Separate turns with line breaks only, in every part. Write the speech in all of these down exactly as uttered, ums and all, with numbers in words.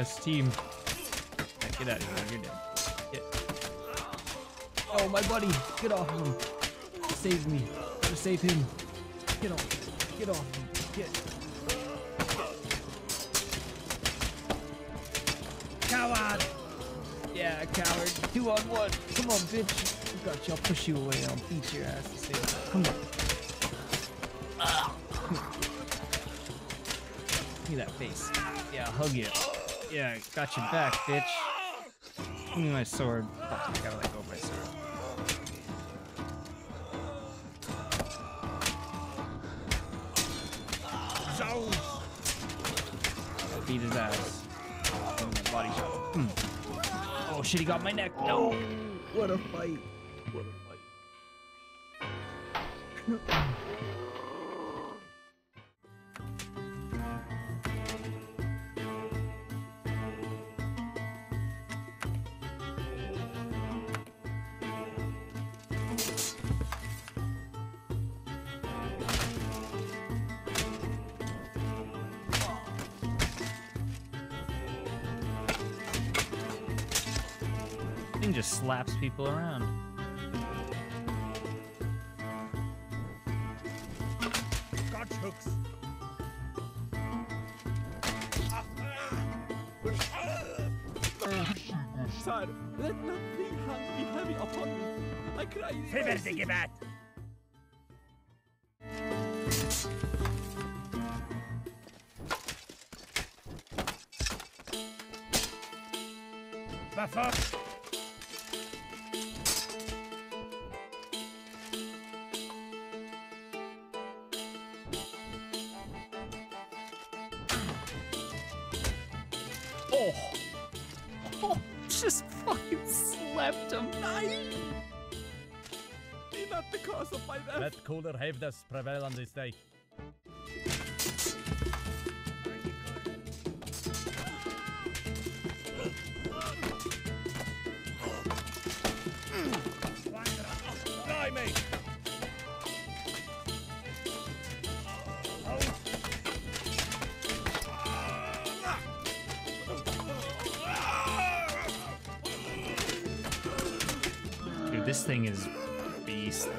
Yes, team. Yeah, get out of here. You're dead. Get. Oh, my buddy. Get off of him. Save me. Gotta save him. Get off. Get off him. Get. Coward. Yeah, coward. Two on one. Come on, bitch. I got you. I'll push you away. I'll beat your ass to save you. Come on. Give me that face. Yeah, I'll hug you. Yeah, got your back, bitch. Give me my sword. Fuck, I gotta let go of my sword. Beat his ass. Give me my body shot. Mm. Oh shit, he got my neck. No! What a fight. What a fight. Thing just slaps people around.
Got hooks. Sir, let not three hands be heavy upon me. I cry. Fibers give at. Buffer.
Oh. Oh, just fucking slapped him.
Nein! Be not the cause of my death.
Let cooler heaviness prevail on this day.
Die me!
Dude, this thing is beastly.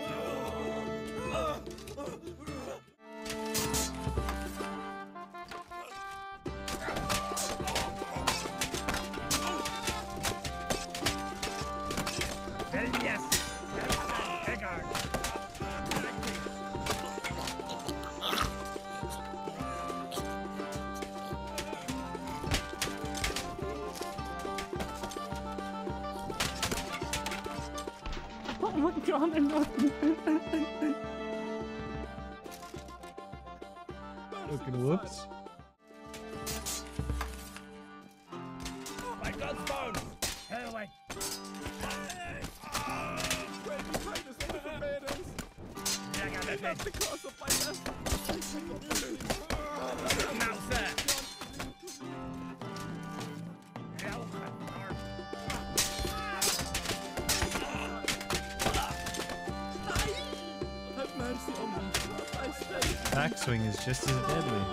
Oh my god, I'm not.
Fucking whoops.
My gun's bone! Hell away! Not the cause of my death. Mouse there! Have mercy on me. I say.
Backswing is just as deadly.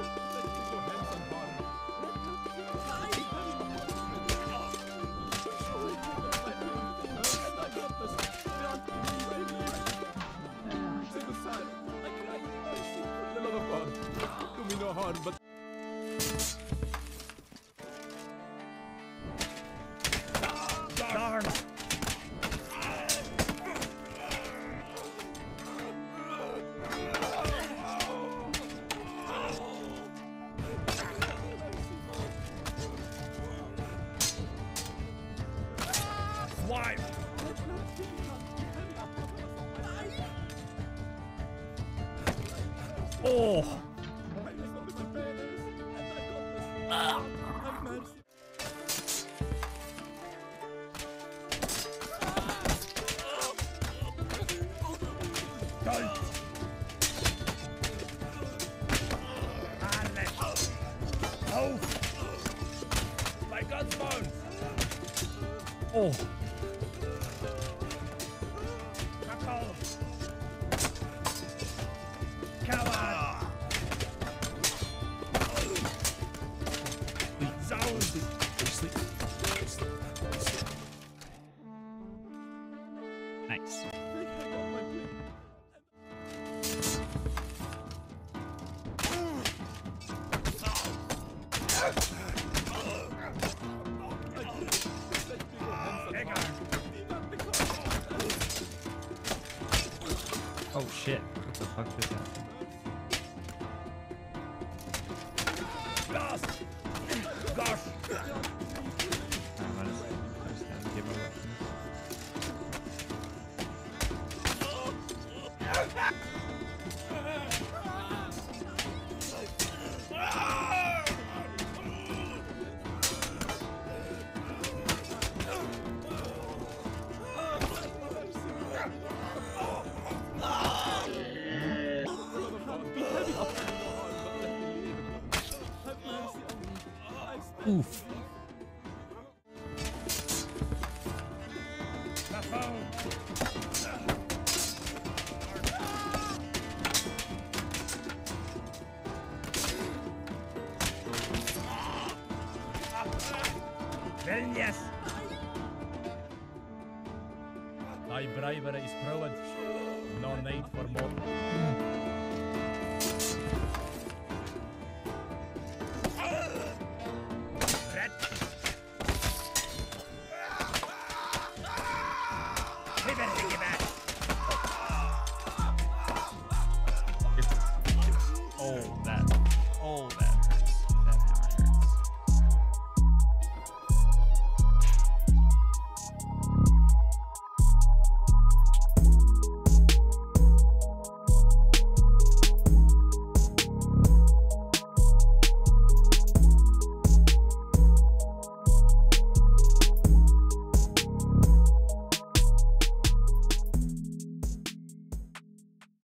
Do me no harm, but darn! Wife!
Oh!
Ah. Oh! My gun's bones!
Oh!
Coward! Coward! Zones!
Nice. Oh shit. What the fuck just happened?
Gas! Gas!
I'm gonna just gonna give her weapons. Oof.
Well, yes! Thy bravery is proved. No need for more.
Oh, that. Oh, that.